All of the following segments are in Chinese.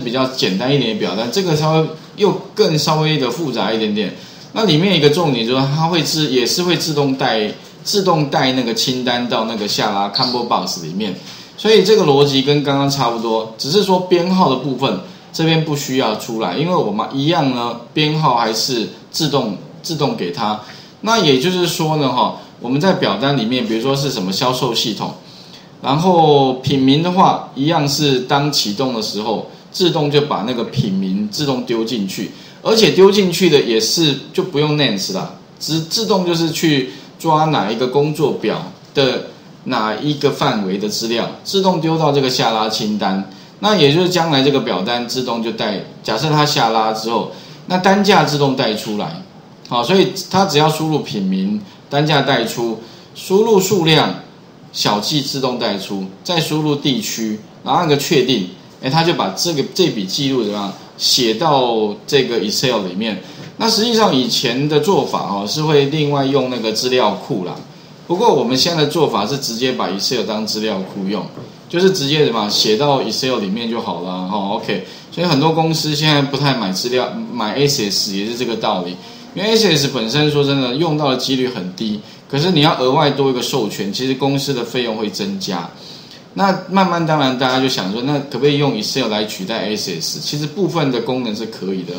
比较简单一点的表单，这个又更稍微的复杂一点点。那里面一个重点就是它也是会自动带那个清单到那个下拉 combo box 里面，所以这个逻辑跟刚刚差不多，只是说编号的部分这边不需要出来，因为我们一样呢，编号还是自动给它。那也就是说呢，我们在表单里面，比如说是什么销售系统，然后品名的话，一样是当启动的时候，自动就把那个品名自动丢进去，而且丢进去的也是就不用 names 啦，自动就是去抓哪一个工作表的哪一个范围的资料，自动丢到这个下拉清单。那也就是将来这个表单自动就带，假设它下拉之后，那单价自动带出来，好，所以它只要输入品名，单价带出，输入数量，小记自动带出，再输入地区，然后按个确定，它就把这笔记录怎么样写到这个 Excel 里面。那实际上以前的做法是会另外用那个资料库啦，不过我们现在的做法是直接把 Excel 当资料库用，就是直接写到 Excel 里面就好了OK。所以很多公司现在不太买资料，买 Access 也是这个道理，因为 Access 本身说真的用到的几率很低，可是你要额外多一个授权，其实公司的费用会增加。那慢慢当然大家就想说，那可不可以用 Excel 来取代 Access？ 其实部分的功能是可以的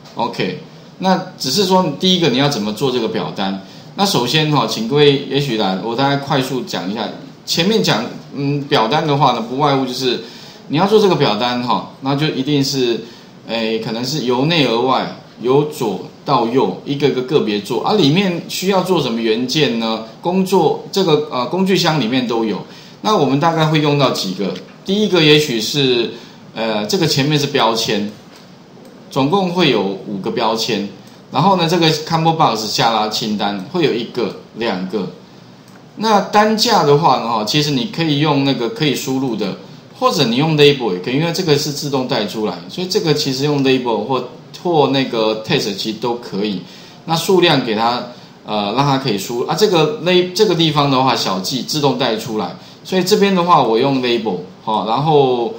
OK。那只是说第一个你要怎么做这个表单。那首先请各位也许我大概快速讲一下，前面讲表单的话呢，不外乎就是你要做这个表单那就一定是可能是由内而外，由左到右一个个个别做，里面需要做什么元件呢？这个工具箱里面都有。那我们大概会用到几个，第一个也许是这个前面是标签，总共会有5个标签，然后呢这个 combo box 下拉清单会有1个2个。那单价的话呢其实你可以用那个可以输入的，或者你用 label 也可以，因为这个是自动带出来，所以这个其实用 label 或那个 text 其实都可以。那数量给它让它可以输入这个地方的话小记自动带出来，所以这边的话我用 label 然后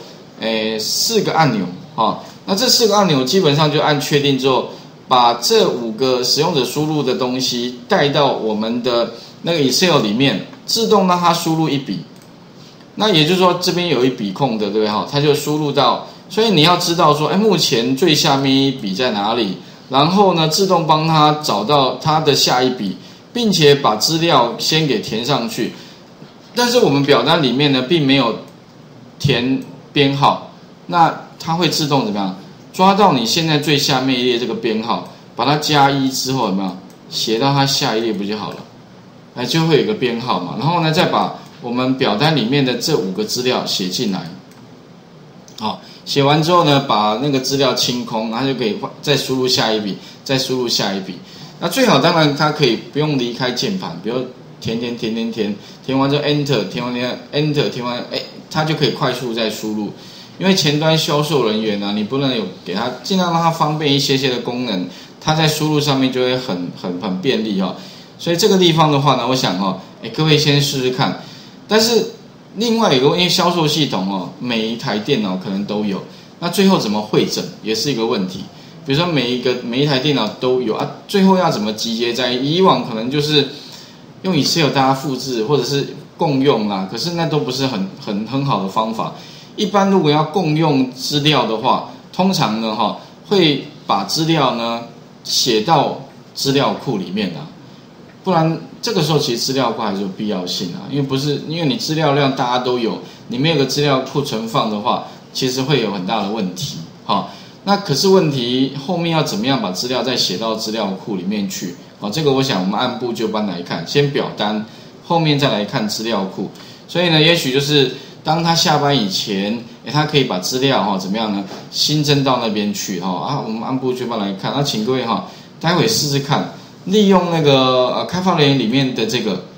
4个按钮那这4个按钮基本上就按确定之后，把这5个使用者输入的东西带到我们的那个 Excel 里面，自动让它输入一笔。那也就是说这边有一笔空的，对不对它就输入到，所以你要知道说目前最下面一笔在哪里，然后呢自动帮他找到他的下一笔，并且把资料先给填上去。但是我们表单里面呢并没有填编号，那它会自动怎么样抓到你现在最下面一列这个编号，把它加1之后有没有写到它下一列不就好了？就会有一个编号嘛，然后呢再把我们表单里面的这5个资料写进来。写完之后呢把那个资料清空，然后就可以再输入下一笔，再输入下一笔。那最好当然它可以不用离开键盘，比如填完之后 Enter， 填完 Enter， 填完它就可以快速再输入。因为前端销售人员你不能有给他尽量让他方便一些的功能，他在输入上面就会很便利所以这个地方的话呢，我想各位先试试看。但是另外有个因为销售系统每一台电脑可能都有，那最后怎么汇整也是一个问题。比如说每一台电脑都有最后要怎么集结在以往可能就是用 Excel 大家复制或者是共用啦，可是那都不是很好的方法。一般如果要共用资料的话，通常呢会把资料呢写到资料库里面不然这个时候其实资料库还是有必要性因为你资料量大家都有，你没有个资料库存放的话，其实会有很大的问题那可是问题后面要怎么样把资料再写到资料库里面去这个我想我们按部就班来看，先表单，后面再来看资料库。所以呢也许就是当他下班以前他可以把资料怎么样呢新增到那边去我们按部就班来看。那请各位待会试试看，利用那个开发人员里面的这个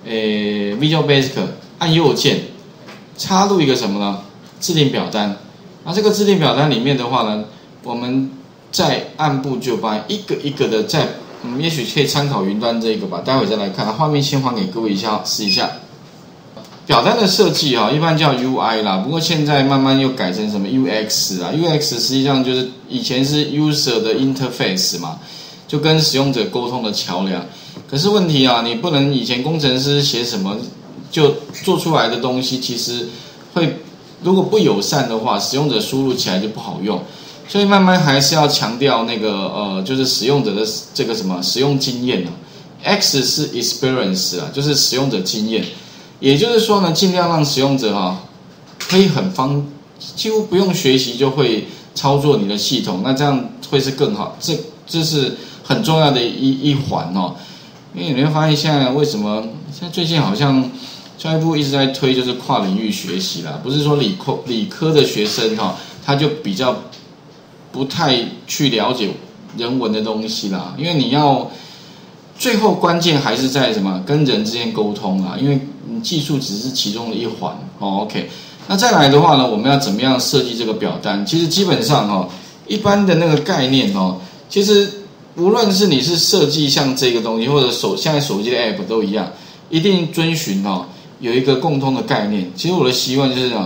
Visual Basic， 按右键插入一个什么呢自定表单。那这个自定表单里面的话呢，我们再按部就班一个一个的也许可以参考云端这个吧，待会再来看。画面先还给各位一下试一下。 表单的设计一般叫 UI 啦，不过现在慢慢又改成什么 UX 啦。UX 实际上就是以前是 user 的 interface 嘛，就跟使用者沟通的桥梁。可是问题你不能以前工程师写什么就做出来的东西，其实会如果不友善的话，使用者输入起来就不好用。所以慢慢还是要强调那个就是使用者的这个什么使用经验X 是 experience 就是使用者经验。也就是说呢，尽量让使用者可以几乎不用学习就会操作你的系统，那这样会是更好。这是很重要的一环因为你会发现现在为什么现在最近好像教育部一直在推就是跨领域学习啦，不是说理科的学生他就比较不太去了解人文的东西啦，因为你要最后关键还是在什么跟人之间沟通啦，因为技术只是其中的一环OK。那再来的话呢，我们要怎么样设计这个表单？其实基本上一般的那个概念其实无论是你是设计像这个东西，或者现在手机的 App 都一样，一定遵循有一个共通的概念。其实我的习惯就是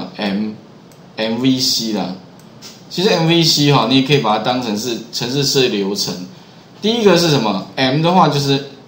MVC 啦。其实 MVC 你也可以把它当成是程式设计流程。第一个是什么 ？M 的话就是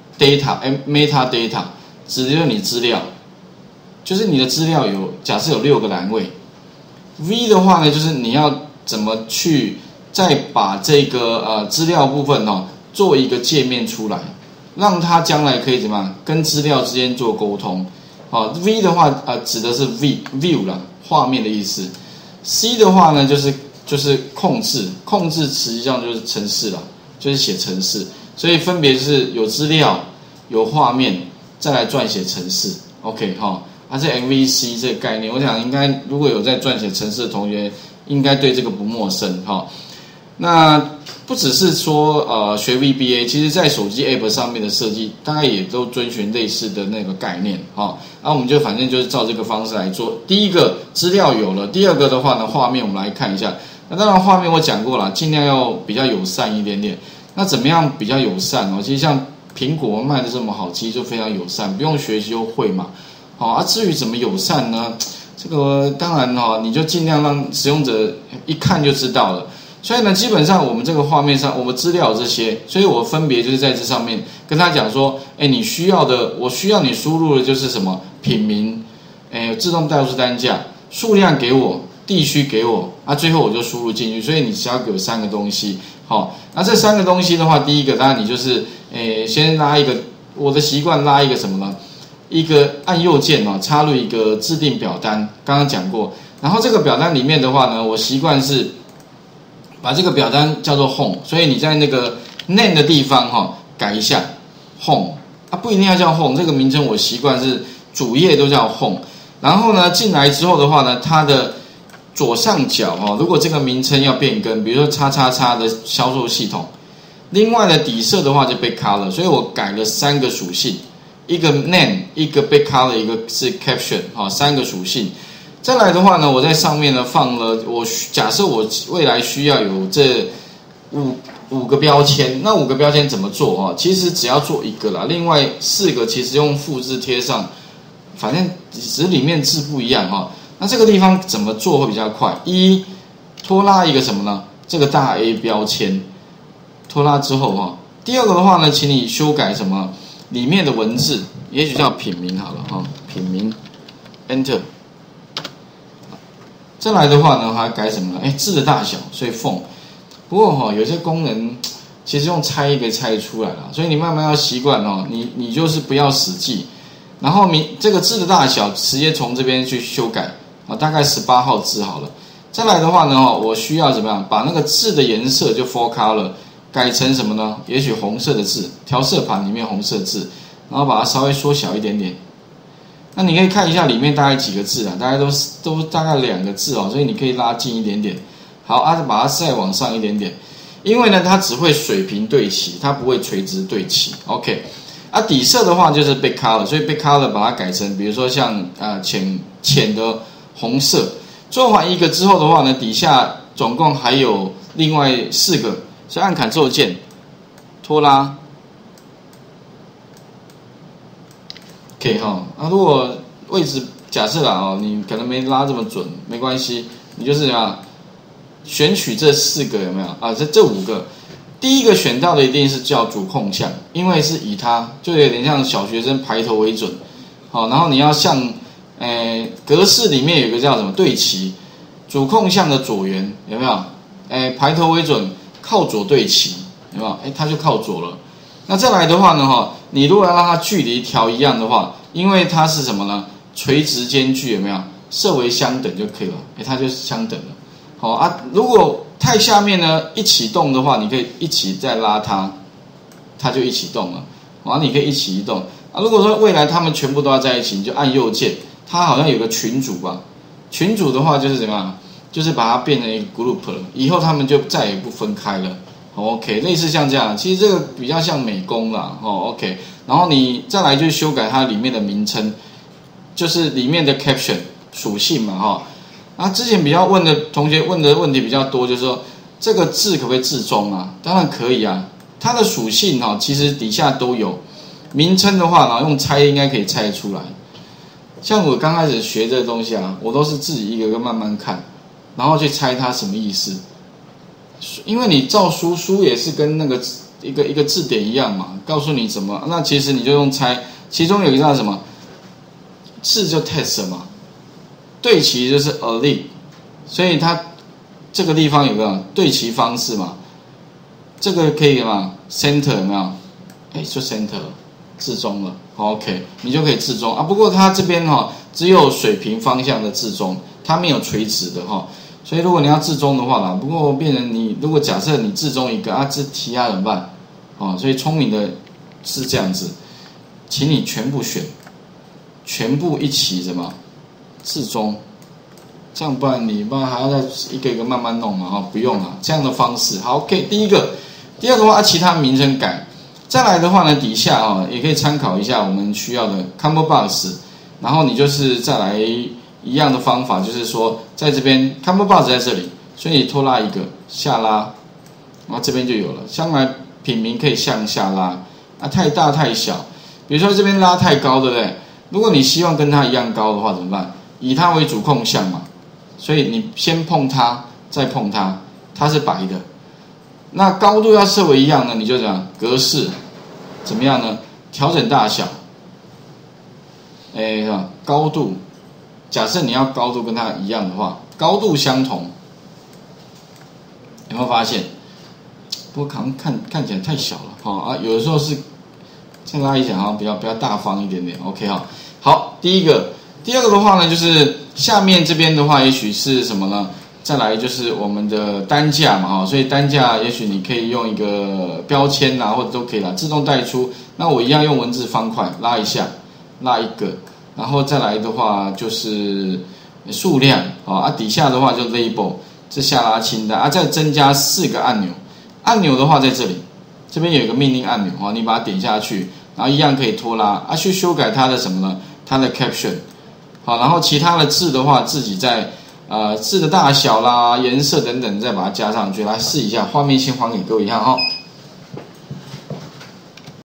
data，metadata 指的就是你资料，就是你的资料假设有6个栏位。V 的话呢，就是你要怎么去再把这个资料部分做一个界面出来，让它将来可以怎么样跟资料之间做沟通。V 的话指的是 view 啦，画面的意思。C 的话呢就是控制实际上就是程式啦，就是写程式，所以分别是有资料、有画面，再来撰写程式。OK 这 MVC 这个概念，我想应该如果有在撰写程式的同学，应该对这个不陌生那不只是说学 VBA， 其实在手机 App 上面的设计，大概也都遵循类似的那个概念我们就反正就是照这个方式来做。第一个资料有了，第二个的话呢，画面我们来看一下。那当然画面我讲过了，尽量要比较友善一点点。那怎么样比较友善其实像苹果卖的这么好，其实就非常友善，不用学习就会嘛。至于怎么友善呢？这个当然你就尽量让使用者一看就知道了。所以呢，基本上我们这个画面上，我们资料有这些，所以我分别就是在这上面跟他讲说，你需要的，我需要你输入的就是什么品名，自动代入式单价，数量给我，地区给我，最后我就输入进去。所以你只要给我3个东西，那这3个东西的话，第一个当然你就是先拉一个，我的习惯拉一个什么呢？一个按右键插入一个自定表单，刚刚讲过。然后这个表单里面的话呢，我习惯是把这个表单叫做 home， 所以你在那个 name 的地方改一下 home， 不一定要叫 home， 这个名称我习惯是主页都叫 home。然后呢，进来之后的话呢，它的左上角如果这个名称要变更，比如说叉叉叉的销售系统，另外的底色的话就被 color， 所以我改了3个属性，一个 name， 一个被 color， 一个是 caption，3个属性。再来的话呢，我在上面呢放了假设我未来需要有这五个标签，那5个标签怎么做其实只要做1个啦，另外4个其实用复制贴上，反正只是里面字不一样那这个地方怎么做会比较快？拖拉一个什么呢？这个大 A 标签，拖拉之后第二个的话呢，请你修改什么里面的文字，也许叫品名好了品名 Enter。再来的话呢，还改什么呢？字的大小，所以font。不过有些功能其实用猜可以猜出来了，所以你慢慢要习惯你就是不要死记，然后这个字的大小直接从这边去修改大概18号字好了。再来的话呢，我需要怎么样？把那个字的颜色就 full color 改成什么呢？也许红色的字，调色盘里面红色字，然后把它稍微缩小一点点。那你可以看一下里面大概几个字大概都大概2个字所以你可以拉近一点点。好把它再往上一点点，因为呢它只会水平对齐，它不会垂直对齐。OK，底色的话就是被 color， 所以被 color 把它改成比如说像浅的红色。做完1个之后的话呢，底下总共还有另外4个，所以按 Ctrl 键拖拉。OK 如果位置假设啦哦，你可能没拉这么准，没关系，你就是怎样选取这4个有没有啊？这5个，第一个选到的一定是叫主控项，因为是以它就有点像小学生排头为准，好，然后你要像格式里面有一个叫什么对齐，主控项的左圆有没有？排头为准，靠左对齐有没有？它就靠左了。那再来的话呢，你如果要让它距离调一样的话，因为它是什么呢？垂直间距有没有？设为相等就可以了，它就是相等了。好啊，如果太下面呢一起动的话，你可以一起再拉它，它就一起动了。好，你可以一起移动啊。如果说未来他们全部都要在一起，你就按右键，它好像有个群组吧？群组的话就是怎么样？就是把它变成一个 group 了，以后他们就再也不分开了。OK， 类似像这样，其实这个比较像美工啦。OK， 然后你再来就修改它里面的名称，就是里面的 caption 属性嘛之前比较问的同学问的问题比较多，就是说这个字可不可以置中啊？当然可以啊，它的属性其实底下都有。名称的话用猜应该可以猜得出来。像我刚开始学这个东西我都是自己一个个慢慢看，然后去猜它什么意思。因为你照书也是跟那个一个字典一样嘛，告诉你怎么，那其实你就用猜。其中有一个叫什么字就 test 嘛，对齐就是 align， 所以它这个地方有个对齐方式嘛，这个可以嘛 center 有没有？就 center 置中了 ，OK， 你就可以置中啊。不过它这边只有水平方向的置中，它没有垂直的所以如果你要置中的话不过变成你如果假设你置中一个这其他怎么办？所以聪明的是这样子，请你全部选，全部一起什么置中，这样不然还要再一个一个慢慢弄嘛不用了，这样的方式好 OK。第二个话其他名称改，再来的话呢底下也可以参考一下我们需要的 combo box， 然后你就是再来一样的方法，就是说在这边 combo box 在这里，所以你拖拉一个下拉，然后这边就有了。将来品名可以向下拉太大太小，比如说这边拉太高，对不对？如果你希望跟它一样高的话怎么办？以它为主控项嘛，所以你先碰它，再碰它，它是白的。那高度要设为一样呢，你就讲格式怎么样呢？调整大小，高度。假设你要高度跟它一样的话，高度相同，有没有发现？不过看起来太小了有的时候是再拉一下比较大方一点点 ，OK 好，第二个的话呢，就是下面这边的话，也许是什么呢？再来就是我们的单价嘛所以单价也许你可以用一个标签或者都可以啦，自动带出。那我一样用文字方块拉一下，拉一个。然后再来的话就是数量底下的话就 label， 这下拉清单再增加4个按钮。按钮的话在这里，这边有一个命令按钮你把它点下去，然后一样可以拖拉去修改它的什么呢？它的 caption 然后其他的字的话自己在字的大小啦、颜色等等再把它加上去。来试一下，画面先还给各位一下